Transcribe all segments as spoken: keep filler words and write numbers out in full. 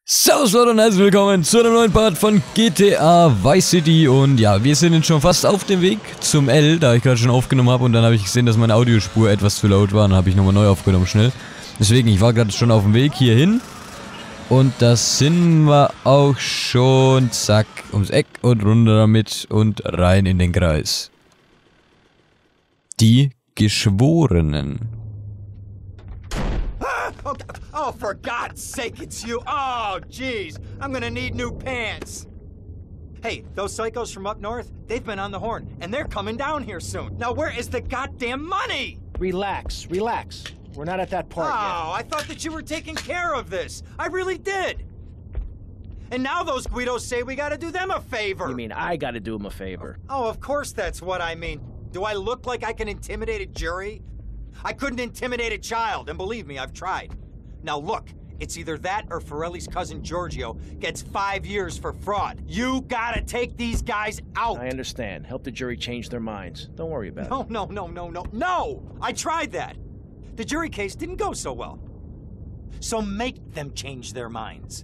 Servus Leute und herzlich willkommen zu einem neuen Part von G T A Vice City. Und ja, wir sind jetzt schon fast auf dem Weg zum L, da ich gerade schon aufgenommen habe. Und dann habe ich gesehen, dass meine Audiospur etwas zu laut war. Und dann habe ich nochmal neu aufgenommen, schnell. Deswegen, ich war gerade schon auf dem Weg hierhin. Und da sind wir auch schon, zack, ums Eck und runter damit und rein in den Kreis. Die Geschworenen. Oh, oh, for God's sake, it's you. Oh, jeez. I'm gonna need new pants. Hey, those psychos from up north, they've been on the horn, and they're coming down here soon. Now, where is the goddamn money? Relax, relax. We're not at that part oh, yet. Oh, I thought that you were taking care of this. I really did. And now those Guidos say we gotta do them a favor. You mean I gotta do them a favor? Oh, of course that's what I mean. Do I look like I can intimidate a jury? I couldn't intimidate a child, and believe me, I've tried. Now look, it's either that or Forelli's cousin Giorgio gets five years for fraud. You gotta take these guys out! I understand. Help the jury change their minds. Don't worry about no, it. No, no, no, no, no, no! I tried that! The jury case didn't go so well. So make them change their minds.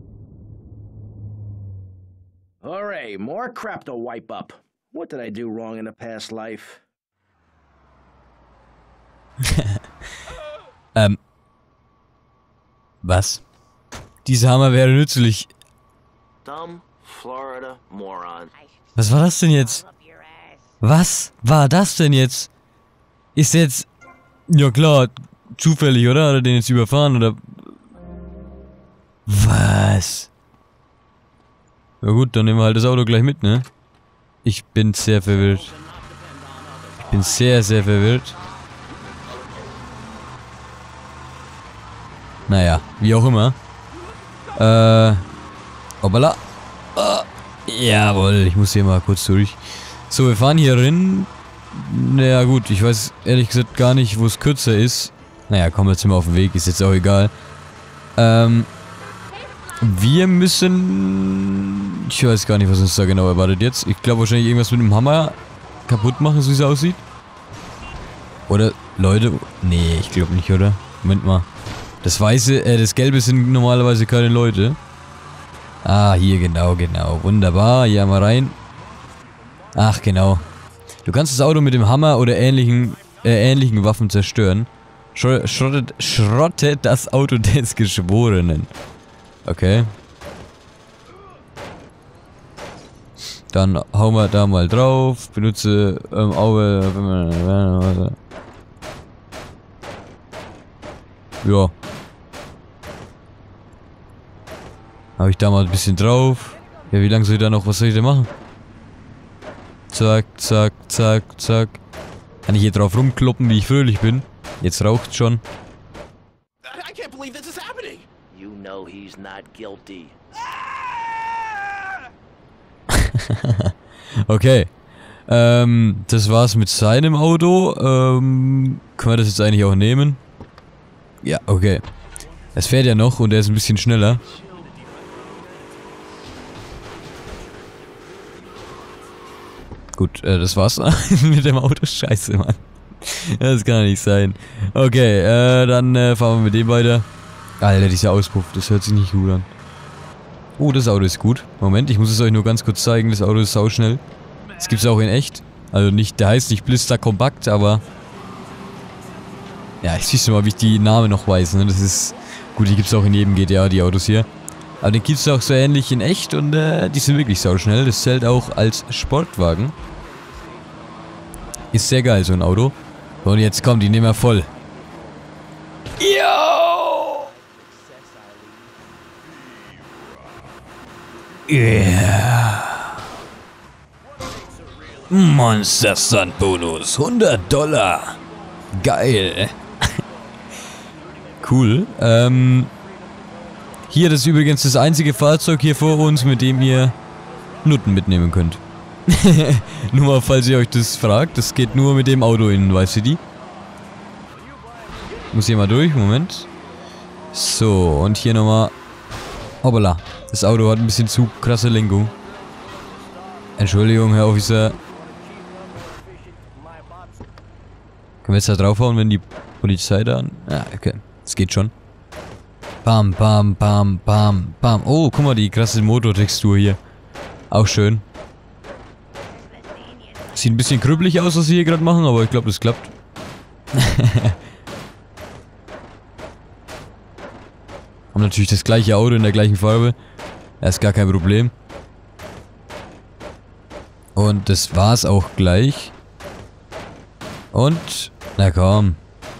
Alright, more crap to wipe up. What did I do wrong in a past life? ähm. Was? Dieser Hammer wäre nützlich. Dumb Florida moron. Was war das denn jetzt? Was war das denn jetzt? Ist jetzt... Ja klar, zufällig, oder? Hat er den jetzt überfahren, oder... Was? Ja gut, dann nehmen wir halt das Auto gleich mit, ne? Ich bin sehr verwirrt. Ich bin sehr, sehr verwirrt. Naja, wie auch immer. Äh... Hoppala. Oh, jawohl, ich muss hier mal kurz durch. So, wir fahren hier rein. Naja gut, ich weiß ehrlich gesagt gar nicht, wo es kürzer ist. Naja, komm, jetzt sind wir auf dem Weg, ist jetzt auch egal. Ähm... Wir müssen... Ich weiß gar nicht, was uns da genau erwartet jetzt. Ich glaube wahrscheinlich irgendwas mit dem Hammer kaputt machen, so wie es aussieht. Oder, Leute... Nee, ich glaube nicht, oder? Moment mal. Das Weiße, äh, das Gelbe sind normalerweise keine Leute. Ah, hier, genau, genau. Wunderbar, hier haben wir rein. Ach, genau. Du kannst das Auto mit dem Hammer oder ähnlichen, äh, ähnlichen Waffen zerstören. Schro schrottet, schrottet das Auto des Geschworenen. Okay. Dann hauen wir da mal drauf. Benutze ähm, Auge. Ja. Habe ich da mal ein bisschen drauf. Ja, wie lange soll ich da noch? Was soll ich da machen? Zack, zack, zack, zack. Kann ich hier drauf rumkloppen, wie ich fröhlich bin? Jetzt raucht's schon. I can't believe this is happening. You know he's not guilty. Okay. Ähm, das war's mit seinem Auto. Ähm, können wir das jetzt eigentlich auch nehmen? Ja, okay. Es fährt ja noch und er ist ein bisschen schneller. Gut, äh, das war's mit dem Auto. Scheiße, Mann. Das kann nicht sein. Okay, äh, dann äh, fahren wir mit dem weiter. Alter, dieser Auspuff, das hört sich nicht gut an. Oh, das Auto ist gut. Moment, ich muss es euch nur ganz kurz zeigen. Das Auto ist sauschnell. Das gibt's auch in echt. Also nicht, der heißt nicht Blister Kompakt, aber... Ja, ich siehst du mal, wie ich die Namen noch weiß, ne? Das ist... Gut, die gibt's auch in jedem G T A, die Autos hier. Aber den gibt's auch so ähnlich in echt und äh, die sind wirklich sauschnell. Das zählt auch als Sportwagen. Ist sehr geil, so ein Auto. Und jetzt kommt die nehmen wir voll. Yo! Yeah! Monster Stunt Bonus. hundert Dollar. Geil. Cool. Ähm... Hier, das ist übrigens das einzige Fahrzeug hier vor uns, mit dem ihr Nutten mitnehmen könnt. Nur mal, falls ihr euch das fragt, das geht nur mit dem Auto in Vice City. Muss hier mal durch, Moment. So, und hier nochmal... Hoppala, das Auto hat ein bisschen zu krasse Lenkung. Entschuldigung, Herr Officer. Können wir jetzt da draufhauen, wenn die Polizei da... Ja, okay, das geht schon. Bam, bam, bam, bam, bam. Oh, guck mal, die krasse Motortextur hier. Auch schön. Sieht ein bisschen krüppelig aus, was sie hier gerade machen, aber ich glaube, das klappt. Haben natürlich das gleiche Auto in der gleichen Farbe. Das ist gar kein Problem. Und das war's auch gleich. Und, na komm.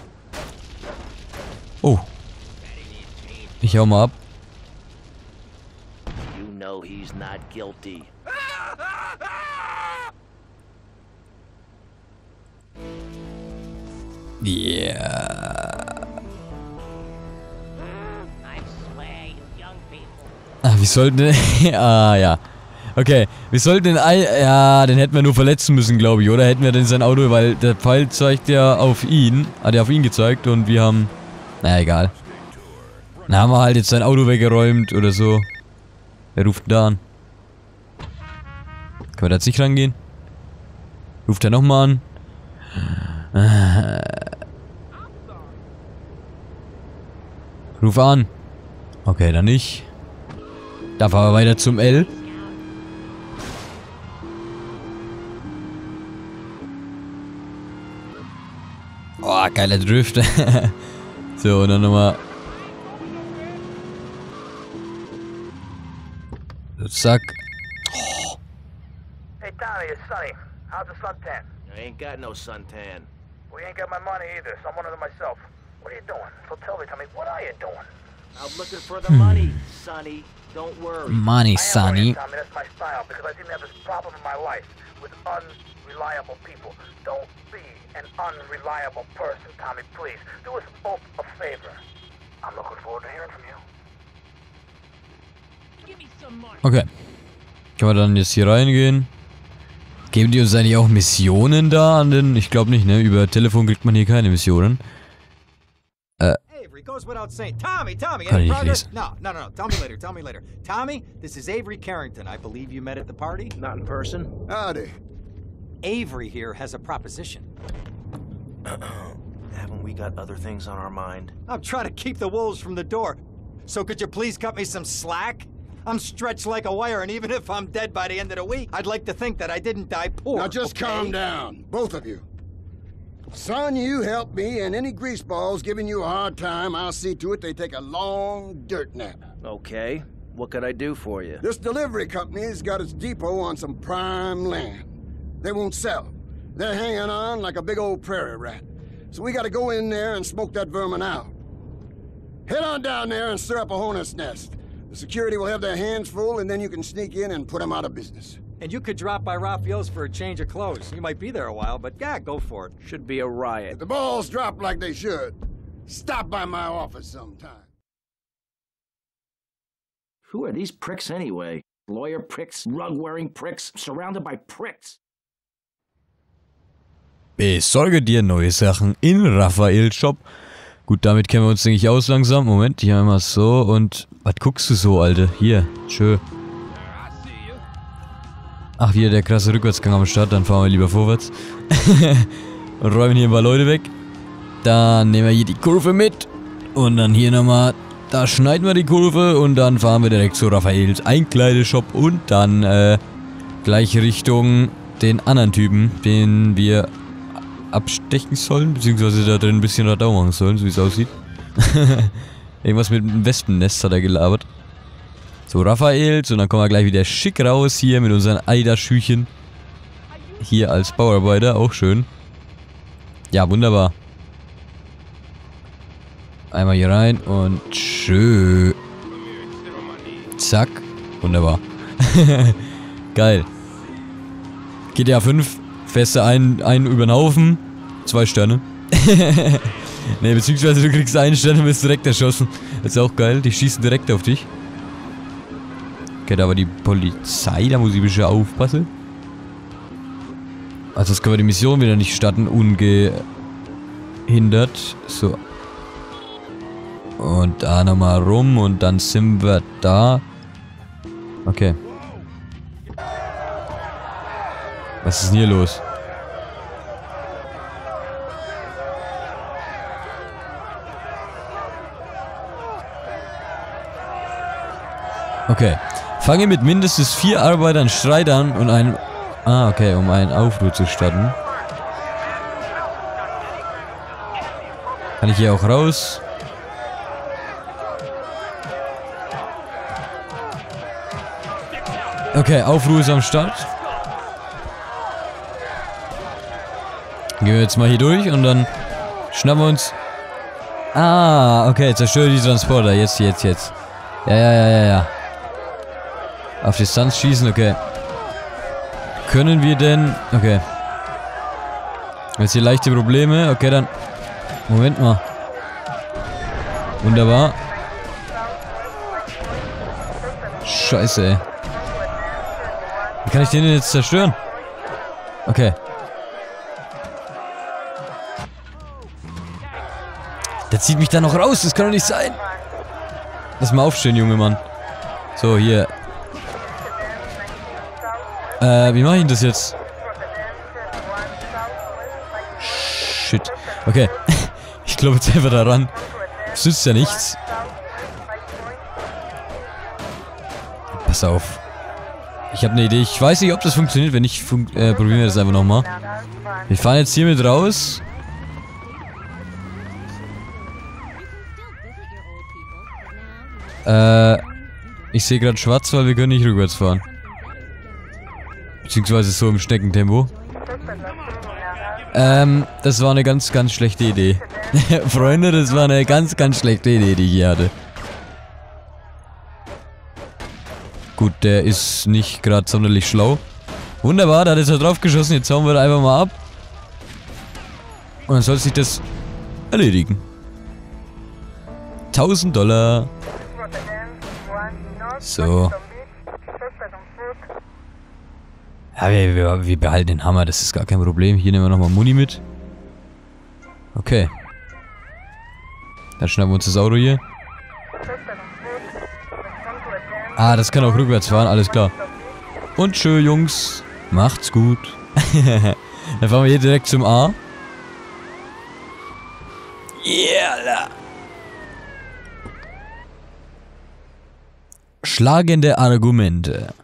Oh. Ich hau mal ab. You know he's not guilty. Yeah. Ah, wir sollten... ah, ja. Okay, wir sollten den... Ei ja, den hätten wir nur verletzen müssen, glaube ich, oder? Hätten wir denn sein Auto, weil der Pfeil zeigt ja auf ihn. Hat er auf ihn gezeigt und wir haben... Naja, egal. Dann haben wir halt jetzt sein Auto weggeräumt oder so. Wer ruft denn da an? Können wir da jetzt nicht rangehen? Ruft er nochmal an? Ruf an. Okay, dann nicht. Da fahren wir weiter zum L. Oh, geiler Drift. So, und dann nochmal. So, zack. Oh. Hey Tommy, it's Sonny. How's the suntan? I ain't got no suntan. Well, you ain't got my money either, so I'm one of them myself. What are you doing? So tell me, Tommy, what are you doing? I'm looking for the money, Sonny. Don't worry. Money, I am Sonny. worried, Tommy, that's my style, because I didn't have this problem in my life with unreliable people. Don't be an unreliable person, Tommy, please. Do us both a favor. I'm looking forward to hearing from you. Okay. Können wir dann jetzt hier reingehen? Geben die uns eigentlich auch Missionen da an den... Ich glaube nicht, ne? Über Telefon kriegt man hier keine Missionen. Äh. Avery, goes without saying. Tommy, Tommy, Kann any ich progress? lesen. No, no, no, no. Tell me later, tell me later. Tommy, this is Avery Carrington. I believe you met at the party? Not in person. Howdy. Avery here has a proposition. Haven't we got other things on our mind? I'm trying to keep the wolves from the door. So could you please cut me some slack? I'm stretched like a wire, and even if I'm dead by the end of the week, I'd like to think that I didn't die poor. Now just okay? calm down, both of you. Son, you help me, and any greaseballs giving you a hard time, I'll see to it they take a long dirt nap. Okay. What could I do for you? This delivery company's got its depot on some prime land. They won't sell. They're hanging on like a big old prairie rat. So we gotta go in there and smoke that vermin out. Head on down there and stir up a hornet's nest. The security will have their hands full, and then you can sneak in and put them out of business. And you could drop by Raphael's for a change of clothes. You might be there a while, but yeah, go for it. Should be a riot. If the balls drop like they should, stop by my office sometime. Who are these pricks anyway? Lawyer pricks, rug-wearing pricks, surrounded by pricks. Besorge dir neue Sachen in Raphaels Shop. Gut, damit kennen wir uns, denke ich, aus langsam. Moment, hier einmal so und... Was guckst du so, Alter? Hier, tschö. Ach, wieder der krasse Rückwärtsgang am Start. Dann fahren wir lieber vorwärts. Und räumen hier ein paar Leute weg. Dann nehmen wir hier die Kurve mit. Und dann hier nochmal... Da schneiden wir die Kurve und dann fahren wir direkt zu Raphaels Einkleideshop. Und dann, äh... gleich Richtung den anderen Typen, den wir... abstechen sollen, beziehungsweise da drin ein bisschen Radau machen sollen, so wie es aussieht. Irgendwas mit einem Wespennest hat er gelabert. So, Raphaels, und dann kommen wir gleich wieder schick raus hier mit unseren Eiderschüchen. Hier als Bauarbeiter, auch schön. Ja, wunderbar. Einmal hier rein und schön. Zack. Wunderbar. Geil. G T A fünf. Fährst du einen, einen über den Haufen. Zwei Sterne. Ne, beziehungsweise du kriegst einen Stern und wirst direkt erschossen. Das ist auch geil. Die schießen direkt auf dich. Okay, da war die Polizei. Da muss ich ein bisschen aufpassen. Also jetzt können wir die Mission wieder nicht starten. Ungehindert. So. Und da nochmal rum. Und dann sind wir da. Okay. Was ist denn hier los? Okay. Fange mit mindestens vier Arbeitern Streit an und einen... Ah, okay, um einen Aufruhr zu starten. Kann ich hier auch raus? Okay, Aufruhr ist am Start. Gehen wir jetzt mal hier durch und dann schnappen wir uns... Ah, okay, zerstöre die Transporter. Jetzt, jetzt, jetzt. Ja, ja, ja, ja, ja. Auf Distanz schießen, okay. Können wir denn... Okay. Jetzt hier leichte Probleme. Okay, dann... Moment mal. Wunderbar. Scheiße, ey. Wie kann ich den denn jetzt zerstören? Okay. Der zieht mich da noch raus, das kann doch nicht sein. Lass mal aufstehen, junge Mann. So, hier. Äh, wie mache ich denn das jetzt? Shit. Okay. Ich glaube jetzt einfach daran. Das nützt ja nichts. Pass auf. Ich habe eine Idee. Ich weiß nicht, ob das funktioniert. Wenn nicht, fun äh, probieren wir das einfach nochmal. Wir fahren jetzt hier mit raus. Äh, ich sehe gerade schwarz, weil wir können nicht rückwärts fahren. Beziehungsweise so im Schneckentempo. Ähm, das war eine ganz, ganz schlechte Idee. Freunde, das war eine ganz, ganz schlechte Idee, die ich hier hatte. Gut, der ist nicht gerade sonderlich schlau. Wunderbar, da hat er drauf geschossen. Jetzt hauen wir da einfach mal ab. Und dann soll sich das erledigen. tausend Dollar. So. Ja, wir, wir, wir behalten den Hammer, das ist gar kein Problem. Hier nehmen wir nochmal Muni mit. Okay. Dann schnappen wir uns das Auto hier. Ah, das kann auch rückwärts fahren, alles klar. Und tschö, Jungs. Macht's gut. Dann fahren wir hier direkt zum A. Yeah. Schlagende Argumente.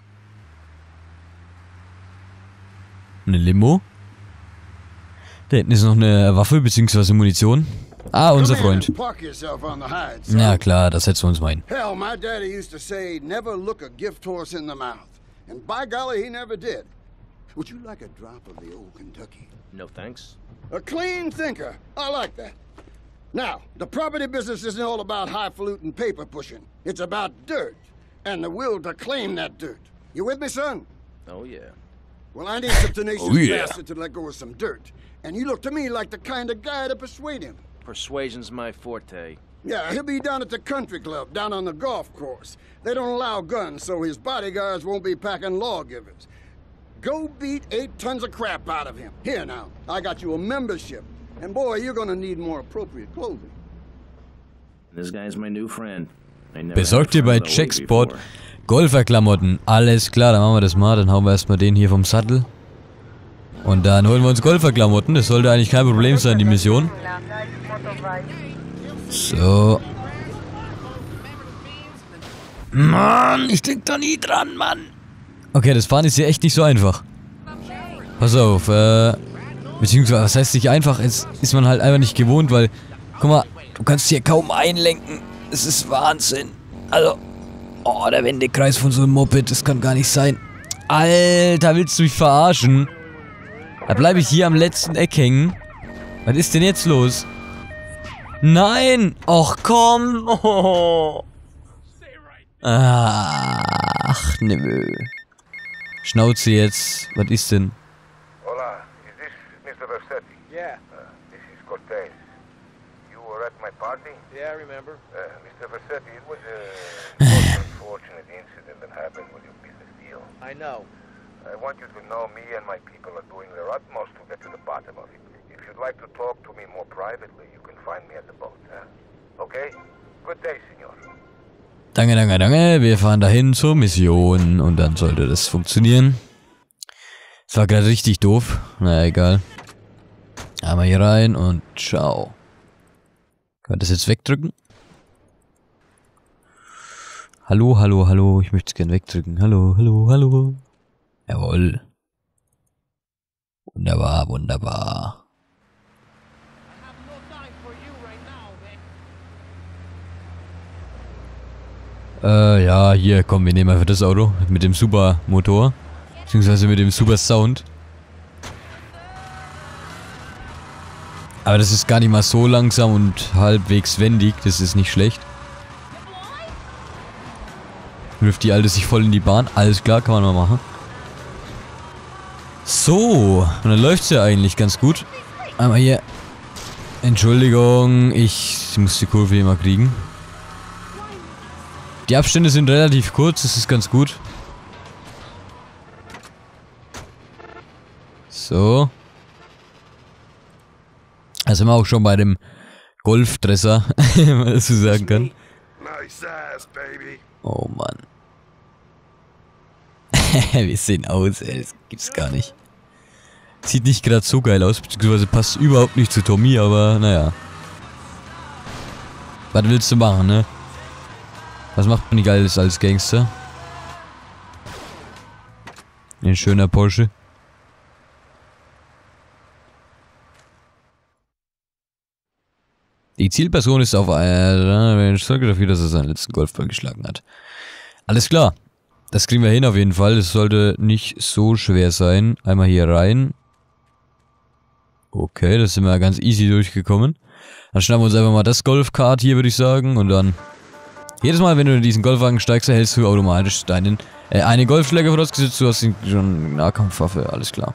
Eine Limo. Da hinten ist noch eine Waffe bzw. Munition. Ah, unser Freund. Ja klar, das setzen wir uns mal hin. Hell, my daddy used to say, never look a gift horse in the mouth. And by golly, he never did. Would you like a drop of the old Kentucky? No thanks. A clean thinker. I like that. Now, the property business isn't all about highfalutin paper pushing. It's about dirt. And the will to claim that dirt. You with me, son? Oh, yeah. Well, I need some tenacious Oh, yeah. bastard to let go of some dirt. And you look to me like the kind of guy to persuade him. Persuasion's my forte. Yeah, he'll be down at the country club, down on the golf course. They don't allow guns, so his bodyguards won't be packing lawgivers. Go beat eight tons of crap out of him. Here now, I got you a membership. And boy, you're gonna need more appropriate clothing. This guy's my new friend. I never Besorgt ihr had a bei friend that way Checksport before. Golferklamotten. Alles klar, dann machen wir das mal. Dann hauen wir erstmal den hier vom Sattel. Und dann holen wir uns Golferklamotten. Das sollte eigentlich kein Problem sein, die Mission. So. Mann, ich denk da nie dran, Mann. Okay, das Fahren ist hier echt nicht so einfach. Pass auf, äh... Beziehungsweise, was heißt nicht einfach? Es ist man halt einfach nicht gewohnt, weil... Guck mal, du kannst hier kaum einlenken. Es ist Wahnsinn. Also... Oh, der Wendekreis von so einem Moped, das kann gar nicht sein. Alter, willst du mich verarschen? Da bleibe ich hier am letzten Eck hängen. Was ist denn jetzt los? Nein! Och, komm! Oh. Ach, nö. Schnauze jetzt. Was ist denn? Hola, is this Mister Versetti? Yeah, Uh, this is Cortez. You were at my party? yeah, I remember. Uh, Mister Versetti, it was a most unfortunate incident that happened with your business deal. I know. I want you to know me and my people are doing their utmost to get to the bottom of it. If you'd like to talk to me more privately, you can find me at the boat, huh? Okay? Good day, senor. Danke, danke, danke. Wir fahren dahin zur Mission und dann sollte das funktionieren. Das war gerade richtig doof. Naja, egal. Einmal hier rein und ciao. Kann man das jetzt wegdrücken? Hallo, hallo, hallo. Ich möchte es gerne wegdrücken. Hallo, hallo, hallo. Jawohl. Wunderbar, wunderbar. Äh, ja, hier, komm, wir nehmen einfach das Auto. Mit dem Supermotor. Beziehungsweise mit dem Super Sound. Aber das ist gar nicht mal so langsam und halbwegs wendig. Das ist nicht schlecht. Wirft die Alte sich voll in die Bahn. Alles klar, kann man mal machen. So. Und dann läuft es ja eigentlich ganz gut. Einmal hier. Entschuldigung, ich muss die Kurve immer kriegen. Die Abstände sind relativ kurz, das ist ganz gut. So. Da sind wir auch schon bei dem Golfdresser, wenn man das so sagen kann. Oh Mann. Wir sehen aus, ey, das gibt's gar nicht. Sieht nicht gerade so geil aus, beziehungsweise passt überhaupt nicht zu Tommy, aber naja. Was willst du machen, ne? Was macht man nicht Geiles als Gangster? Ein schöner Porsche. Die Zielperson ist auf einer Sorge dafür, dass er seinen letzten Golfball geschlagen hat. Alles klar. Das kriegen wir hin auf jeden Fall. Das sollte nicht so schwer sein. Einmal hier rein. Okay, das sind wir ganz easy durchgekommen. Dann schnappen wir uns einfach mal das Golfkart hier, würde ich sagen. Und dann... Jedes Mal, wenn du in diesen Golfwagen steigst, erhältst du automatisch deinen... Äh, eine Golfschläger vorausgesetzt, du hast schon eine Nahkampfwaffe. Alles klar.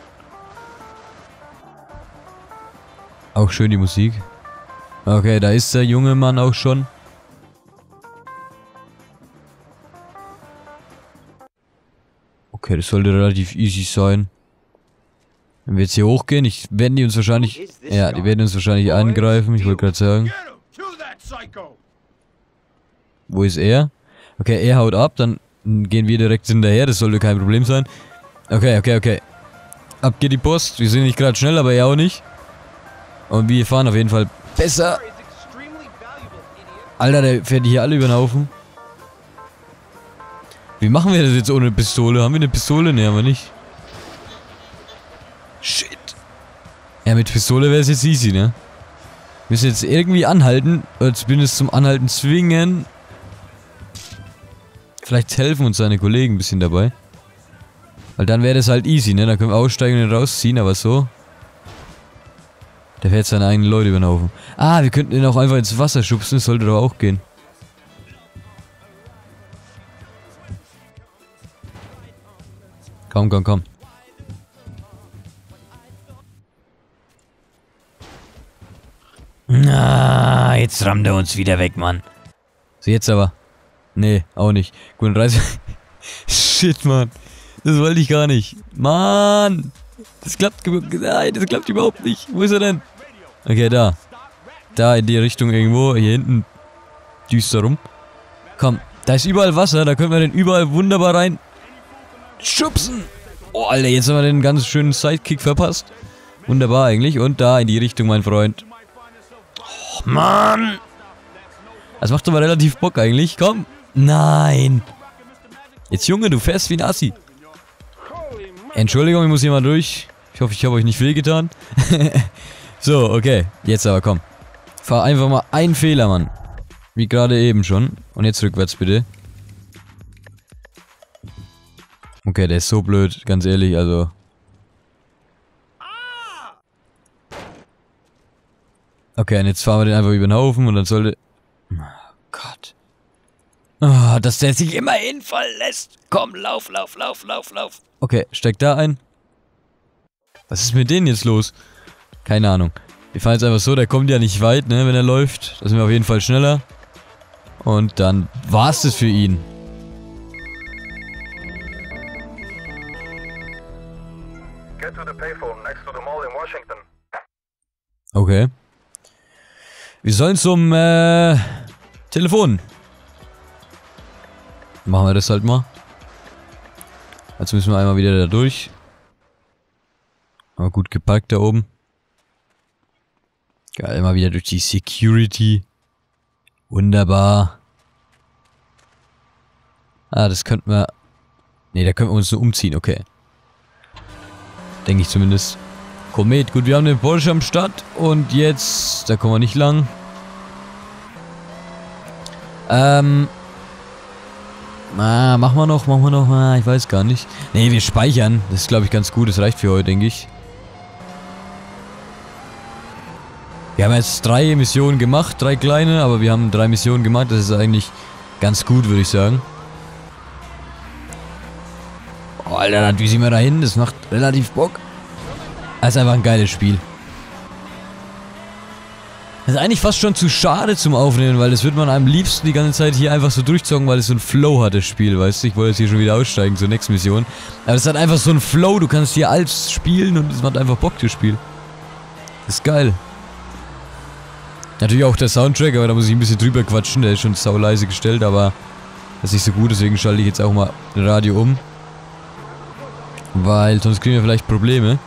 Auch schön die Musik. Okay, da ist der junge Mann auch schon. Okay, das sollte relativ easy sein. Wenn wir jetzt hier hochgehen, ich werden die uns wahrscheinlich... Ja, die werden uns wahrscheinlich angreifen, ich wollte gerade sagen. Wo ist er? Okay, er haut ab, dann gehen wir direkt hinterher, das sollte kein Problem sein. Okay, okay, okay. Ab geht die Post, wir sind nicht gerade schnell, aber er auch nicht. Und wir fahren auf jeden Fall besser. Alter, der fährt die hier alle über den Haufen. Wie machen wir das jetzt ohne Pistole? Haben wir eine Pistole? Ne, haben wir nicht. Shit. Ja, mit Pistole wäre es jetzt easy, ne? Wir müssen jetzt irgendwie anhalten, oder zumindest zum Anhalten zwingen. Vielleicht helfen uns seine Kollegen ein bisschen dabei. Weil dann wäre das halt easy, ne? Dann können wir aussteigen und ihn rausziehen, aber so. Der fährt seine eigenen Leute über den Haufen. Ah, wir könnten ihn auch einfach ins Wasser schubsen, das sollte doch auch gehen. Komm, komm, komm. Na, jetzt rammt er uns wieder weg, Mann. So, jetzt aber. Nee, auch nicht. Guten Reise. Shit, Mann. Das wollte ich gar nicht. Mann. Das klappt, nein, das klappt überhaupt nicht. Wo ist er denn? Okay, da. Da in die Richtung irgendwo. Hier hinten düster rum. Komm, da ist überall Wasser. Da können wir den überall wunderbar rein schubsen. Oh, Alter, jetzt haben wir den ganz schönen Sidekick verpasst. Wunderbar eigentlich. Und da in die Richtung, mein Freund. Oh, Mann. Das macht aber relativ Bock eigentlich. Komm. Nein. Jetzt, Junge, du fährst wie ein Assi. Entschuldigung, ich muss hier mal durch. Ich hoffe, ich habe euch nicht wehgetan. So, okay. Jetzt aber, komm. Fahr einfach mal einen Fehler, Mann. Wie gerade eben schon. Und jetzt rückwärts, bitte. Okay, der ist so blöd, ganz ehrlich, also... Okay, und jetzt fahren wir den einfach über den Haufen und dann sollte... Oh Gott. Oh, dass der sich immer hinfallen lässt. Komm, lauf, lauf, lauf, lauf, lauf. Okay, steig da ein. Was ist mit denen jetzt los? Keine Ahnung. Wir fahren jetzt einfach so, der kommt ja nicht weit, ne, wenn er läuft. Da sind wir auf jeden Fall schneller. Und dann war's das für ihn. Okay. Wir sollen zum, äh, Telefon. Machen wir das halt mal. Jetzt müssen wir einmal wieder da durch. Aber gut geparkt da oben. Geil, mal wieder durch die Security. Wunderbar. Ah, das könnten wir... Ne, da können wir uns nur umziehen, okay. Denke ich zumindest. Komet, gut, wir haben den Porsche am Start. Und jetzt... Da kommen wir nicht lang. Ähm... Ah, machen wir noch, machen wir noch. Ah, ich weiß gar nicht. Ne, wir speichern. Das ist, glaube ich, ganz gut. Das reicht für heute, denke ich. Wir haben jetzt drei Missionen gemacht, drei kleine, aber wir haben drei Missionen gemacht. Das ist eigentlich ganz gut, würde ich sagen. Oh, Alter, wie sind wir da hin? Das macht relativ Bock. Das ist einfach ein geiles Spiel. Das ist eigentlich fast schon zu schade zum Aufnehmen, weil das wird man am liebsten die ganze Zeit hier einfach so durchzocken, weil es so ein Flow hat, das Spiel, weißt du? Ich wollte jetzt hier schon wieder aussteigen zur nächsten Mission. Aber es hat einfach so ein Flow, du kannst hier alles spielen und es macht einfach Bock, das Spiel. Das ist geil. Natürlich auch der Soundtrack, aber da muss ich ein bisschen drüber quatschen, der ist schon sauleise gestellt, aber das ist nicht so gut, deswegen schalte ich jetzt auch mal das Radio um. Weil sonst kriegen wir vielleicht Probleme.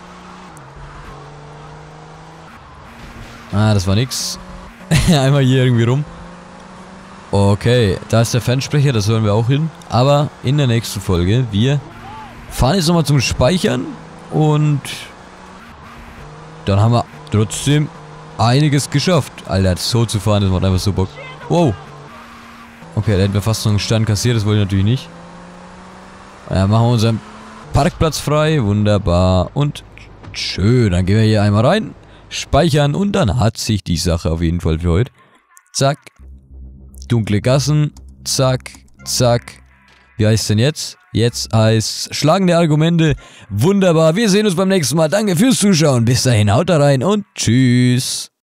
Ah, das war nix. Einmal hier irgendwie rum. Okay, da ist der Fernsprecher, das hören wir auch hin. Aber in der nächsten Folge, wir fahren jetzt nochmal zum Speichern. Und dann haben wir trotzdem einiges geschafft. Alter, so zu fahren, das macht einfach so Bock. Wow. Okay, da hätten wir fast noch einen Stern kassiert, das wollte ich natürlich nicht. Ja, machen wir unseren Parkplatz frei, wunderbar. Und schön, dann gehen wir hier einmal rein. Speichern und dann hat sich die Sache auf jeden Fall für heute. Zack. Dunkle Gassen. Zack. Zack. Wie heißt es denn jetzt? Jetzt heißt schlagende Argumente. Wunderbar. Wir sehen uns beim nächsten Mal. Danke fürs Zuschauen. Bis dahin. Haut da rein und tschüss.